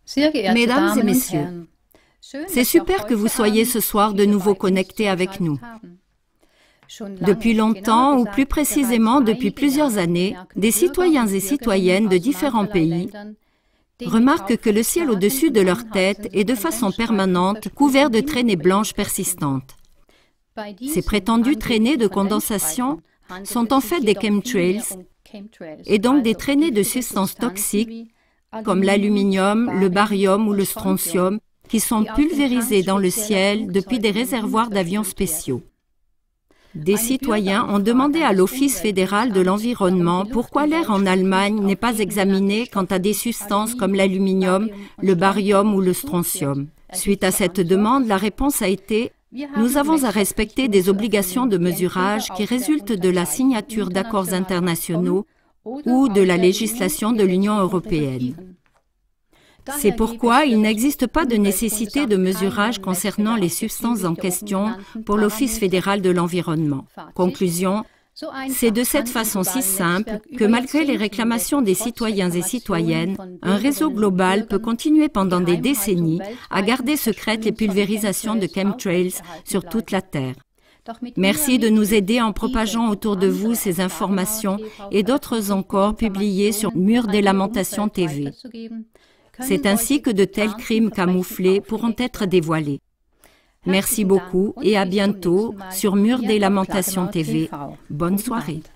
Mesdames et messieurs, c'est super que vous soyez ce soir de nouveau connectés avec nous. Depuis longtemps, ou plus précisément depuis plusieurs années, des citoyens et citoyennes de différents pays remarquent que le ciel au-dessus de leur tête est de façon permanente couvert de traînées blanches persistantes. Ces prétendues traînées de condensation sont en fait des chemtrails, et donc des traînées de substances toxiques comme l'aluminium, le barium ou le strontium, qui sont pulvérisées dans le ciel depuis des réservoirs d'avions spéciaux. Des citoyens ont demandé à l'Office fédéral de l'environnement pourquoi l'air en Allemagne n'est pas examiné quant à des substances comme l'aluminium, le barium ou le strontium. Suite à cette demande, la réponse a été « Nous avons à respecter des obligations de mesurage qui résultent de la signature d'accords internationaux ou de la législation de l'Union européenne. C'est pourquoi il n'existe pas de nécessité de mesurage concernant les substances en question pour l'Office fédéral de l'environnement. Conclusion, c'est de cette façon si simple que malgré les réclamations des citoyens et citoyennes, un réseau global peut continuer pendant des décennies à garder secrètes les pulvérisations de chemtrails sur toute la Terre. Merci de nous aider en propageant autour de vous ces informations et d'autres encore publiées sur Mur des Lamentations TV. C'est ainsi que de tels crimes camouflés pourront être dévoilés. Merci beaucoup et à bientôt sur Mur des Lamentations TV. Bonne soirée.